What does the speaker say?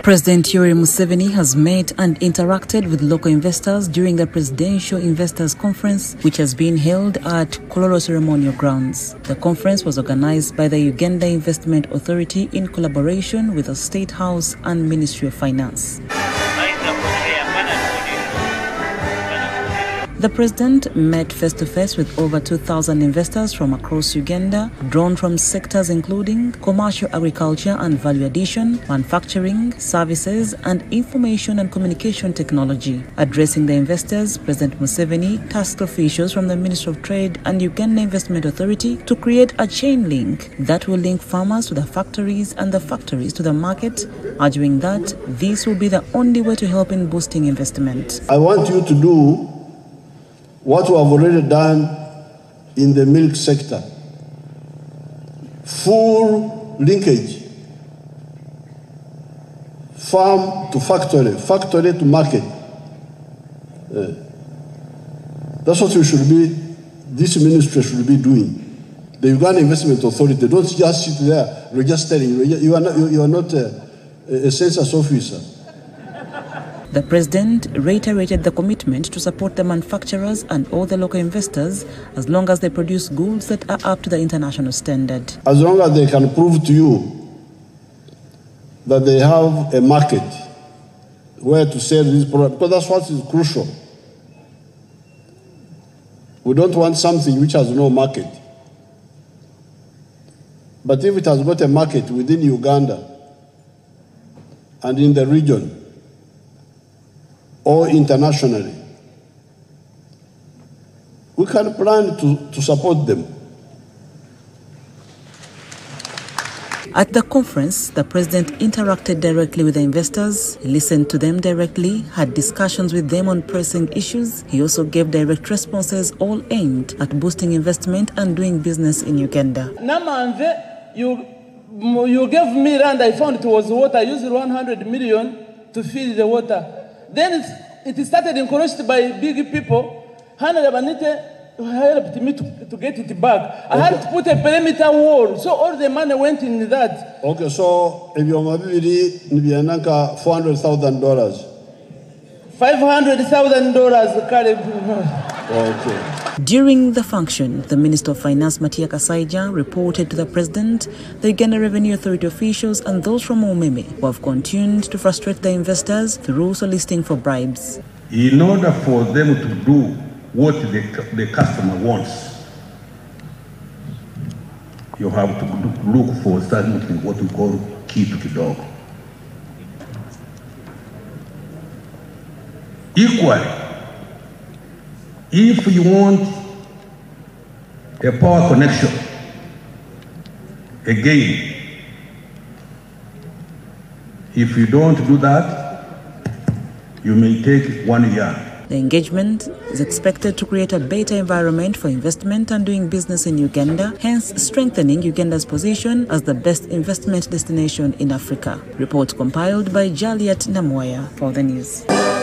President Yoweri Museveni has met and interacted with local investors during the Presidential Investors Conference, which has been held at Kololo Ceremonial Grounds. The conference was organized by the Uganda Investment Authority in collaboration with the State House and Ministry of Finance. The president met face-to-face with over 2,000 investors from across Uganda, drawn from sectors including commercial agriculture and value addition, manufacturing, services, and information and communication technology. Addressing the investors, President Museveni tasked officials from the Ministry of Trade and Uganda Investment Authority to create a chain link that will link farmers to the factories and the factories to the market, arguing that this will be the only way to help in boosting investment. I want you to do what we have already done in the milk sector. Full linkage. Farm to factory, factory to market. That's what we should be, this ministry should be doing. The Uganda Investment Authority, don't just sit there registering. You are not a census officer. The president reiterated the commitment to support the manufacturers and all the local investors as long as they produce goods that are up to the international standard. As long as they can prove to you that they have a market where to sell this product, because that's what is crucial. We don't want something which has no market. But if it has got a market within Uganda and in the region, or internationally, we can plan to support them. At the conference, the president interacted directly with the investors, listened to them directly, had discussions with them on pressing issues. He also gave direct responses, all aimed at boosting investment and doing business in Uganda. Namanve, you gave me land, I found it was water. I used 100 million to feed the water. Then it started encouraged by big people. Hannah helped me to get it back. I had to put a perimeter wall, so all the money went in that. Okay, so if you're $400,000. $500,000. Okay. During the function, the Minister of Finance, Matia Kasaija, reported to the President, the Uganda Revenue Authority officials and those from Omeme who have continued to frustrate the investors through soliciting for bribes. In order for them to do what the customer wants, you have to look for something what we call kitu kidogo. Equally, if you want a power connection, again, if you don't do that, you may take 1 year. The engagement is expected to create a better environment for investment and doing business in Uganda, hence strengthening Uganda's position as the best investment destination in Africa. Report compiled by Jaliat Namoya for the news.